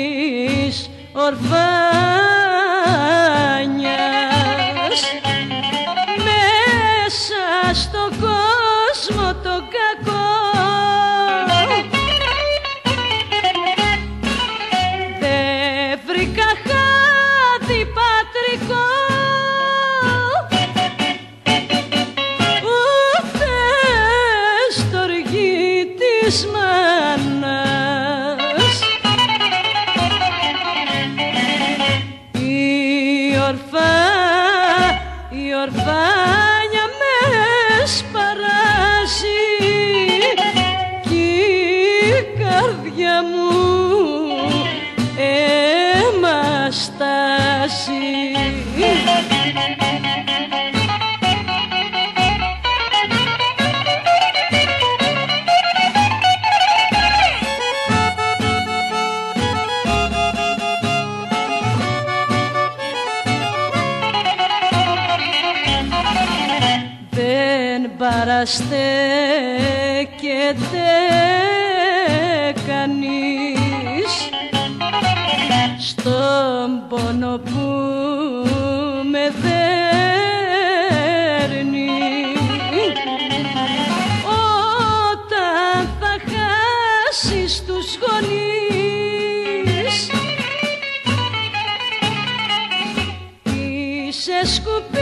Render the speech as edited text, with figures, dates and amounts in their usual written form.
της ορφάνιας μέσα στον κόσμο το κακό. Δεν βρήκα χάδι πατρικό ούτε στοργή της μάνας. Η ορφάνια με σπαράζει κι η καρδιά μου αίμα στάζει. Δεν παραστέκεται κανείς στον πόνο που με δέρνει όταν θα χάσεις τους γονείς. Είσαι σκουπίδι